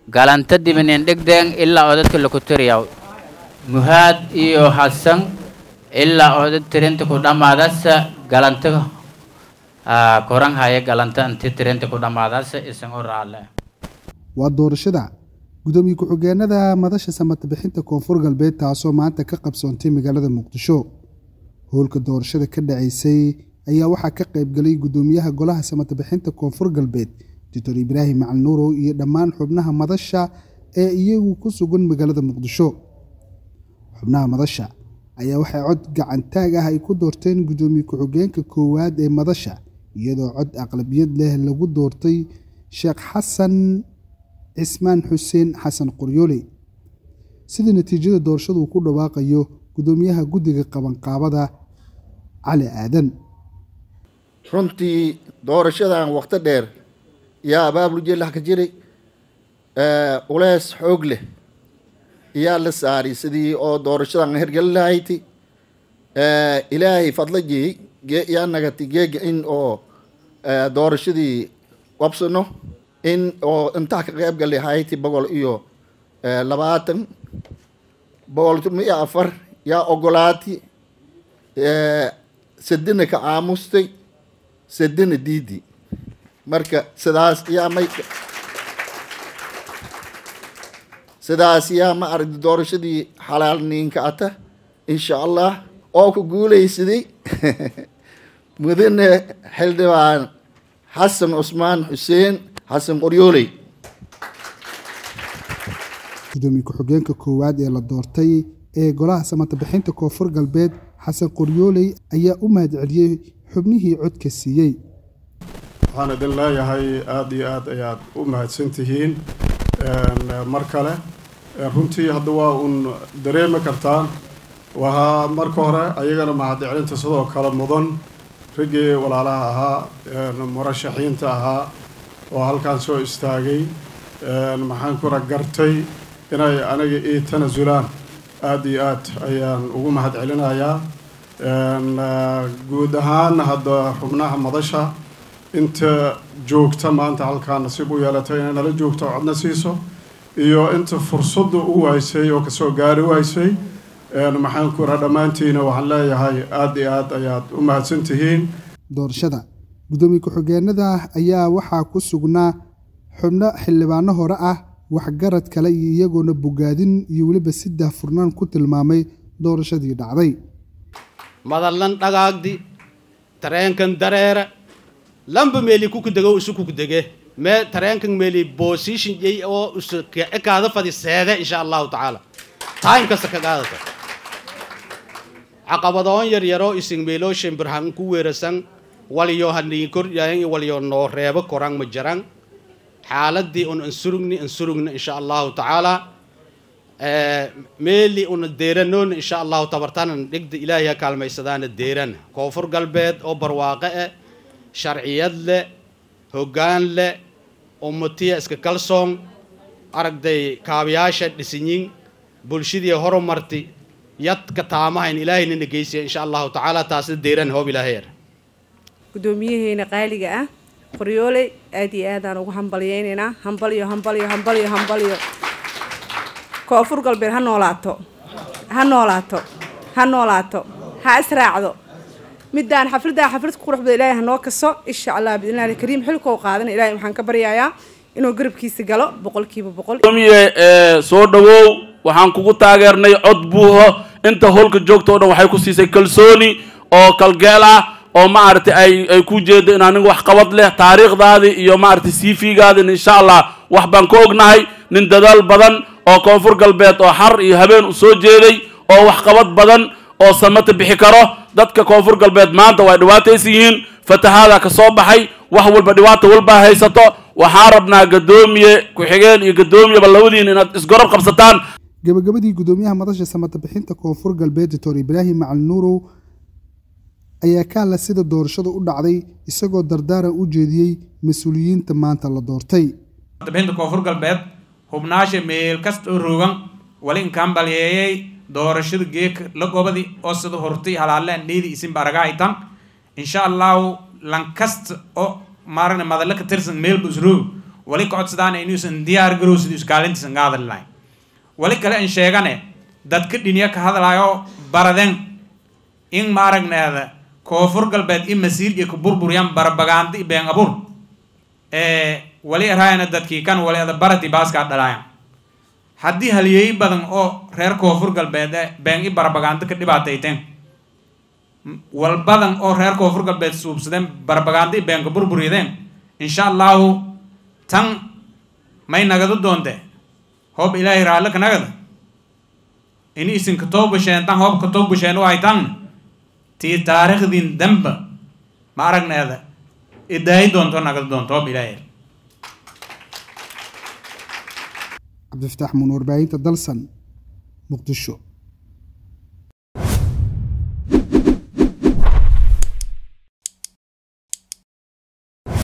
galanta dibinin dhigdeen ilaa odadka lagu tiriyaw muhaad iyo hasan ilaa odad tirinta ku dhamaadasa galanta koran haya galanta inti tirinta ku dhamaadasa isagoo raale waa doorashada gudoomiye ku-xigeenada madasha samata bixinta koonfur galbeed taasoo maanta ka qabsoontay magaalada muqdisho howlka doorashada ka dhacaysay ayaa waxaa ka qayb galay gudoomiyaha golaha samata bixinta koonfur galbeed Dr. Ibrahim Macalin Nuurow iyo dhammaan xubnaha madasha ee iyagu ku sugan magaalada muqdisho xubnaha madasha ayaa waxay cod gacantaag ah ay ku doorteen gudoomiye ku-xigeenka koowaad ee madasha iyadoo cod aqlabiyad leh lagu doortay Sheekh Xasan Ismaan Xuseen Xasan Qoryooley sida natiijada doorashadu ku dhawaaqayo gudoomiyaha guddiga qabanqaabada Cali Aadan runtii doorashadan waqti dheer yaa abaabul jeelaha ka jiray ulees xoog leh yaa la saaray sidii oo doorashadan hergal lahayd ilaahay fadlajii yaa nagati geega in oo doorashadii qabsano in oo inta ka qayb galay hayti boqol iyo 20 boqol yaa ogolaati sadina ka aamustay sadina diidi marka sidaas yaa ma arag doorashadii xalaal ninka ata insha Allah oo ku guuleysaday mudane xildhibaan Xasan Usmaan Xuseen Xasan Qoryooley gudoomiye ku-xigeenka koowaad ee la doortay ee golaha samata bixinta koonfur galbeed Xasan Qoryooley ayaa u mahadceliyay xubnihii codka siiyay waxaan idin leeyahay aad iyo aad ayaad u mahadsantihiin mar kale runtii hadda waa uun dareemi kartaan waxaa marka hore ayagana mahadcelinta sidoo kale mudan raggii walaalaha ahaa murashaxiinta ahaa oo halkaan soo istaagay maxaan kula gartay inay aniga ii tanasulaan aad iyo aad ayaan ugu mahadcelinayaa guud ahaan hadda xubnaha madasha inta joogta maanta halkaan nasiib u yeelatay inay nala joogto codna siiso iyo inta fursadda u waysay oo kasoo gaari waysay maxaan ku rahaa dhammaantiina waxaan leeyahay aad iyo aad ayaad u mahadsantihiin doorashada gudoomiye ku-xigeenada ayaa waxaa ku sugnaa xubno xildhibaano hore ah waxgarad kale iyo iyagoona bogaadin iyo weliba si daahfurnaan ku tilmaamay doorashadii dhacday madallan dhagaagdi tareenkan dareere lamba meeli ku dego isu ku dege me tareenkan meeli position jay oo isu kaada fadhiiseeda insha Allah ta'ala time kasta ka qaadata caqabadoon yar yaro isin meelo shimbirhan ku weerasan waliyo hadii kor yahay waliyo noo reebo korang ma jarang xaaladii un ansurugni insha Allah ta'ala meeli un deeranoon insha Allah tabartan dhigda ilaahay kaalmaysadaan deeran koonfur galbeed oo barwaaqe sharciyad leh hoggaan leh ummatiya iska kalsoon aragday kaabiyaasha dhisinyin bulshadii horumarti yadka taamahayn ilaahayna nageysiya insha Allah ta'ala taas deeran hoob ilaahay gudoomiyaheena qaaliga ah Qoryooley aad iyo aad aan ugu hambalyeynaa hambalyo koonfur galbeed ha noolaato ha israacdo midaan xaflad quruxda ilaahay noo kaso insha Allah bidnaa kariim xilko qaadan ilaahay waxaan ka baryayaa inuu garabkiisa galo 100% gudoomiye soo dhawow waxaan kugu taageernay cod buuho inta holka joogto oo dhan waxay ku siisay kalsooni oo kalgeel ah oo ma aragtay ay ku jeedo in anigu wax qabad leh taariikhdaadi iyo ma aragtay CV-gaadi insha Allah wax baan ka ognahay nin dadaal badan oo koonfur galbeed oo xar iyo habeen u soo jeeday oo wax qabad badan oo samata bixi karo dadka koonfur galbeed maanta way dhibaataysiin fatahaada ka soo baxay wax walba dhibaato walba haysato waxaan rabnaa gudoomiye ku-xigeen iyo gudoomiye balawadiin inaad isgarab qabsataan gabagabadii gudoomiyaha madasha samata bixinta koonfur galbeed Dr. Ibrahim Macalin Nuurow ayaa ka hadlay sida doorashadu u dhacday isagoo dardaaran u jeediyay mas'uuliyiinta maanta la doortay bixinta koonfur galbeed hubnaasha meel kasta oo roogan wali in kambalyeeyay doorashada geek la gobadi oo sida hortay halaaleen needi isin baraga aytan insha Allah lankast oo maarna madalla ka tirsan meel busruu wali ka codsadaan inuusan diyaar garow sidii iskaalintiisan ka hadli lahayn wali kale in sheegane dadka dhiniya ka hadlaayo baraden in ma aragneeda koonfur galbeed in masiir iyo ku burburiyaan barbagaandi been abuur wali raayna dadkii kan wali ada barati baaska dhalaayaan haddii halyeey badan oo reer koonfur galbeed been i barbagaandi ka dhibaatayteen wal badan oo reer koonfur galbeed suubsadeen barbagaandi been ka burburiyeen insha allahu tan may nagadu doonte hoob ilaahay raalli ka nagada in isin ka toobasheen tan hoob ka toobasheen oo ay tan tii taariikhdin damba ma aragneeda idaayi doonto nagadu doonto hoob ilaahay cabdifataax muun warbaahinta dalsan muqdisho